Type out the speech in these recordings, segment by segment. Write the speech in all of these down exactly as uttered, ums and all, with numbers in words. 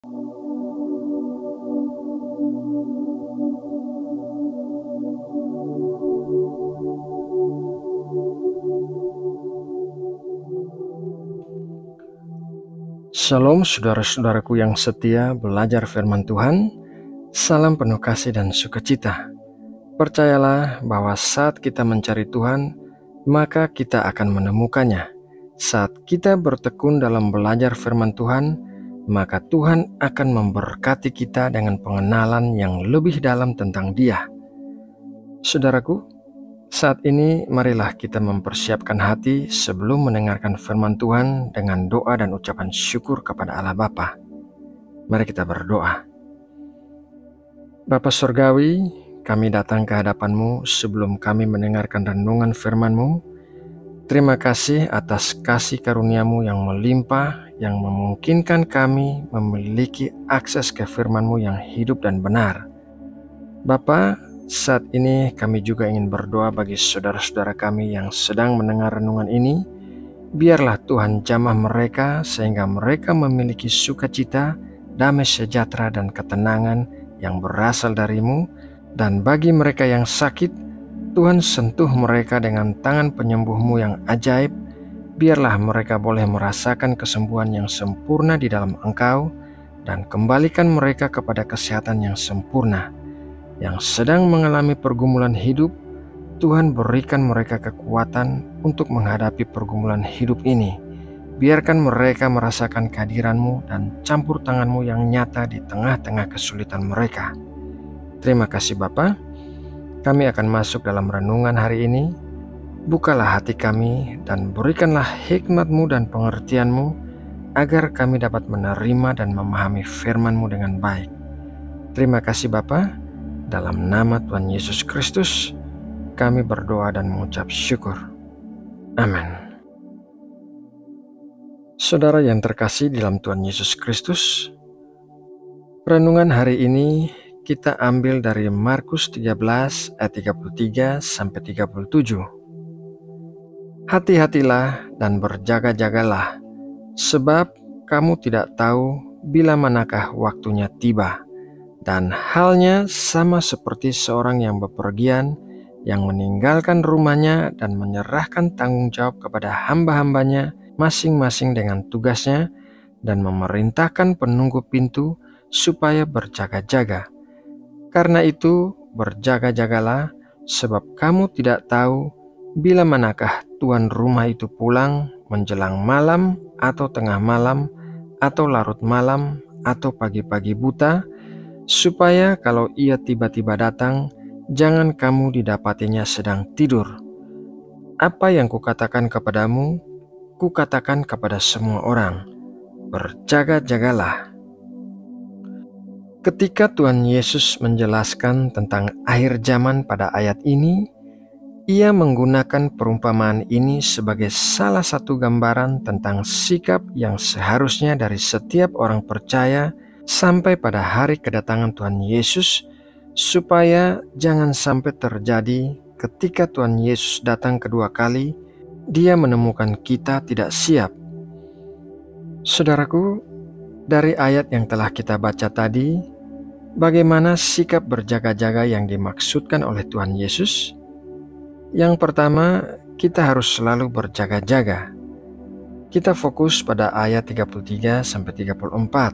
Shalom saudara-saudaraku yang setia belajar firman Tuhan. Salam penuh kasih dan sukacita. Percayalah bahwa saat kita mencari Tuhan, maka kita akan menemukannya. Saat kita bertekun dalam belajar firman Tuhan, maka Tuhan akan memberkati kita dengan pengenalan yang lebih dalam tentang Dia. Saudaraku, saat ini marilah kita mempersiapkan hati sebelum mendengarkan firman Tuhan dengan doa dan ucapan syukur kepada Allah Bapa. Mari kita berdoa. Bapa Surgawi, kami datang ke hadapan-Mu sebelum kami mendengarkan renungan firman-Mu. Terima kasih atas kasih karunia-Mu yang melimpah, yang memungkinkan kami memiliki akses ke firman-Mu yang hidup dan benar. Bapa, saat ini kami juga ingin berdoa bagi saudara-saudara kami yang sedang mendengar renungan ini. Biarlah Tuhan jamah mereka sehingga mereka memiliki sukacita, damai sejahtera dan ketenangan yang berasal dari-Mu. Dan bagi mereka yang sakit, Tuhan sentuh mereka dengan tangan penyembuh-Mu yang ajaib. Biarlah mereka boleh merasakan kesembuhan yang sempurna di dalam Engkau, dan kembalikan mereka kepada kesehatan yang sempurna. Yang sedang mengalami pergumulan hidup, Tuhan berikan mereka kekuatan untuk menghadapi pergumulan hidup ini. Biarkan mereka merasakan kehadiran-Mu dan campur tangan-Mu yang nyata di tengah-tengah kesulitan mereka. Terima kasih Bapa. Kami akan masuk dalam renungan hari ini. Bukalah hati kami dan berikanlah hikmat-Mu dan pengertian-Mu agar kami dapat menerima dan memahami firman-Mu dengan baik. Terima kasih Bapa. Dalam nama Tuhan Yesus Kristus, kami berdoa dan mengucap syukur. Amin. Saudara yang terkasih dalam Tuhan Yesus Kristus, renungan hari ini kita ambil dari Markus tiga belas ayat tiga puluh tiga sampai tiga puluh tujuh. Hati-hatilah dan berjaga-jagalah, sebab kamu tidak tahu bila manakah waktunya tiba. Dan halnya sama seperti seorang yang bepergian, yang meninggalkan rumahnya dan menyerahkan tanggung jawab kepada hamba-hambanya masing-masing dengan tugasnya, dan memerintahkan penunggu pintu supaya berjaga-jaga. Karena itu berjaga-jagalah, sebab kamu tidak tahu bila manakah tuan rumah itu pulang menjelang malam atau tengah malam atau larut malam atau pagi-pagi buta, supaya kalau ia tiba-tiba datang, jangan kamu didapatinya sedang tidur. Apa yang kukatakan kepadamu, kukatakan kepada semua orang, berjaga-jagalah. Ketika Tuhan Yesus menjelaskan tentang akhir zaman pada ayat ini, Ia menggunakan perumpamaan ini sebagai salah satu gambaran tentang sikap yang seharusnya dari setiap orang percaya sampai pada hari kedatangan Tuhan Yesus, supaya jangan sampai terjadi ketika Tuhan Yesus datang kedua kali, Dia menemukan kita tidak siap. Saudaraku, dari ayat yang telah kita baca tadi, bagaimana sikap berjaga-jaga yang dimaksudkan oleh Tuhan Yesus? Yang pertama, kita harus selalu berjaga-jaga. Kita fokus pada ayat tiga puluh tiga sampai tiga puluh empat.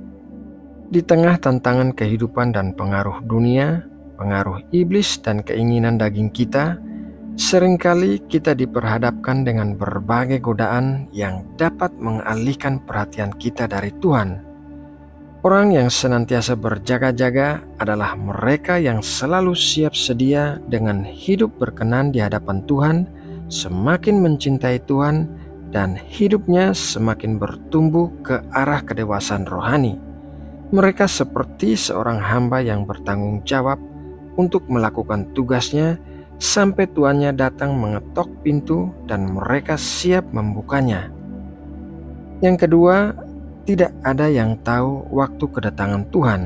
Di tengah tantangan kehidupan dan pengaruh dunia, pengaruh iblis dan keinginan daging kita, seringkali kita diperhadapkan dengan berbagai godaan yang dapat mengalihkan perhatian kita dari Tuhan. Orang yang senantiasa berjaga-jaga adalah mereka yang selalu siap sedia dengan hidup berkenan di hadapan Tuhan, semakin mencintai Tuhan, dan hidupnya semakin bertumbuh ke arah kedewasaan rohani. Mereka seperti seorang hamba yang bertanggung jawab untuk melakukan tugasnya sampai tuannya datang mengetok pintu dan mereka siap membukanya. Yang kedua, tidak ada yang tahu waktu kedatangan Tuhan.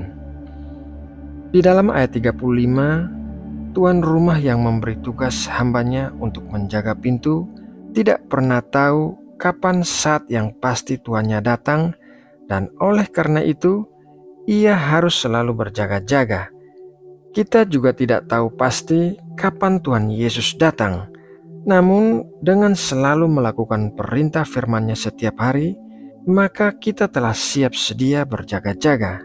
Di dalam ayat tiga puluh lima, tuan rumah yang memberi tugas hambanya untuk menjaga pintu tidak pernah tahu kapan saat yang pasti tuannya datang, dan oleh karena itu, ia harus selalu berjaga-jaga. Kita juga tidak tahu pasti kapan Tuhan Yesus datang. Namun, dengan selalu melakukan perintah firman-Nya setiap hari, maka kita telah siap sedia berjaga-jaga.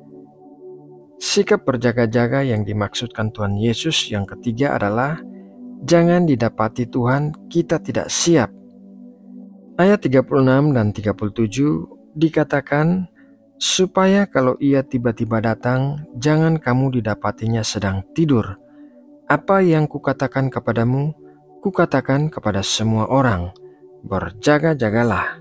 Sikap berjaga-jaga yang dimaksudkan Tuhan Yesus yang ketiga adalah jangan didapati Tuhan kita tidak siap. Ayat tiga puluh enam dan tiga puluh tujuh dikatakan, supaya kalau ia tiba-tiba datang, jangan kamu didapatinya sedang tidur. Apa yang kukatakan kepadamu, kukatakan kepada semua orang, berjaga-jagalah.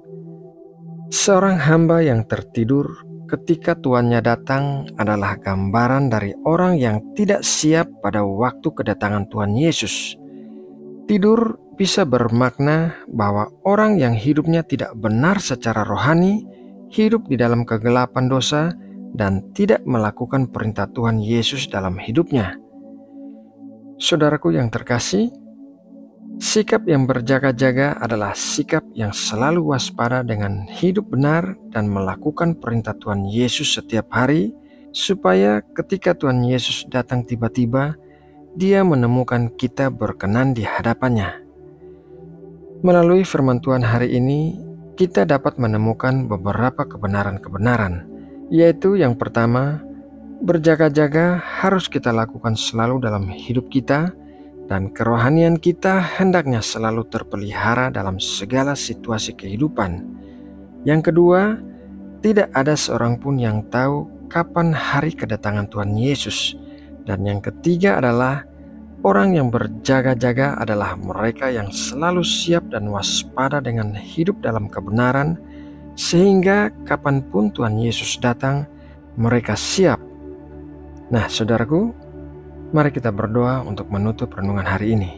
Seorang hamba yang tertidur ketika tuannya datang adalah gambaran dari orang yang tidak siap pada waktu kedatangan Tuhan Yesus. Tidur bisa bermakna bahwa orang yang hidupnya tidak benar secara rohani, hidup di dalam kegelapan dosa, dan tidak melakukan perintah Tuhan Yesus dalam hidupnya. Saudaraku yang terkasih, sikap yang berjaga-jaga adalah sikap yang selalu waspada dengan hidup benar dan melakukan perintah Tuhan Yesus setiap hari, supaya ketika Tuhan Yesus datang tiba-tiba, Dia menemukan kita berkenan di hadapan-Nya. Melalui firman Tuhan hari ini, kita dapat menemukan beberapa kebenaran-kebenaran, yaitu yang pertama, berjaga-jaga harus kita lakukan selalu dalam hidup kita, dan kerohanian kita hendaknya selalu terpelihara dalam segala situasi kehidupan. Yang kedua, tidak ada seorang pun yang tahu kapan hari kedatangan Tuhan Yesus. Dan yang ketiga adalah orang yang berjaga-jaga adalah mereka yang selalu siap dan waspada dengan hidup dalam kebenaran, sehingga kapanpun Tuhan Yesus datang, mereka siap. Nah, saudaraku, mari kita berdoa untuk menutup renungan hari ini.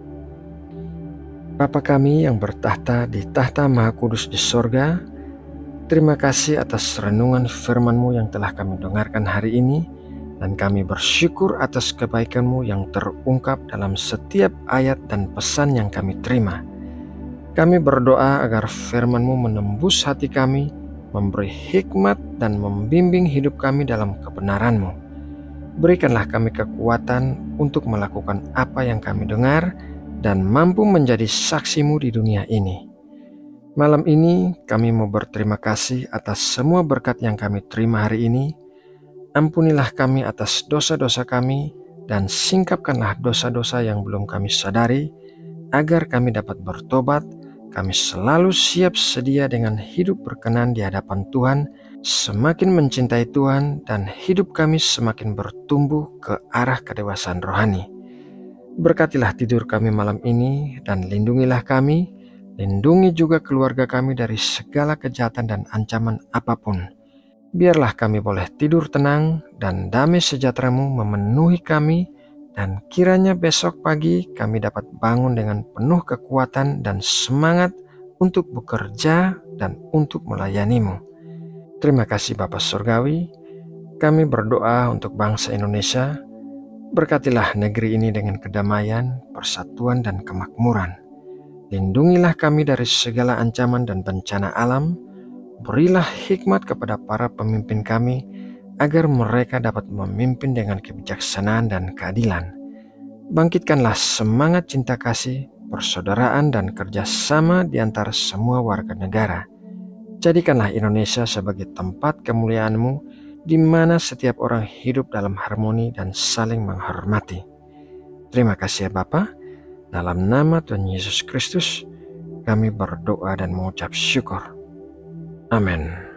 Bapa kami yang bertahta di tahta Maha Kudus di sorga, terima kasih atas renungan firman-Mu yang telah kami dengarkan hari ini, dan kami bersyukur atas kebaikan-Mu yang terungkap dalam setiap ayat dan pesan yang kami terima. Kami berdoa agar firman-Mu menembus hati kami, memberi hikmat dan membimbing hidup kami dalam kebenaran-Mu. Berikanlah kami kekuatan untuk melakukan apa yang kami dengar dan mampu menjadi saksi-Mu di dunia ini. Malam ini kami mau berterima kasih atas semua berkat yang kami terima hari ini. Ampunilah kami atas dosa-dosa kami dan singkapkanlah dosa-dosa yang belum kami sadari, agar kami dapat bertobat. Kami selalu siap sedia dengan hidup berkenan di hadapan Tuhan, semakin mencintai Tuhan, dan hidup kami semakin bertumbuh ke arah kedewasaan rohani. Berkatilah tidur kami malam ini dan lindungilah kami, lindungi juga keluarga kami dari segala kejahatan dan ancaman apapun. Biarlah kami boleh tidur tenang dan damai sejahtera-Mu memenuhi kami, dan kiranya besok pagi kami dapat bangun dengan penuh kekuatan dan semangat untuk bekerja dan untuk melayani-Mu. Terima kasih Bapa Surgawi. Kami berdoa untuk bangsa Indonesia. Berkatilah negeri ini dengan kedamaian, persatuan, dan kemakmuran. Lindungilah kami dari segala ancaman dan bencana alam. Berilah hikmat kepada para pemimpin kami, agar mereka dapat memimpin dengan kebijaksanaan dan keadilan. Bangkitkanlah semangat cinta kasih, persaudaraan, dan kerjasama di antara semua warga negara. Jadikanlah Indonesia sebagai tempat kemuliaan-Mu, di mana setiap orang hidup dalam harmoni dan saling menghormati. Terima kasih ya Bapa. Dalam nama Tuhan Yesus Kristus, kami berdoa dan mengucap syukur. Amin.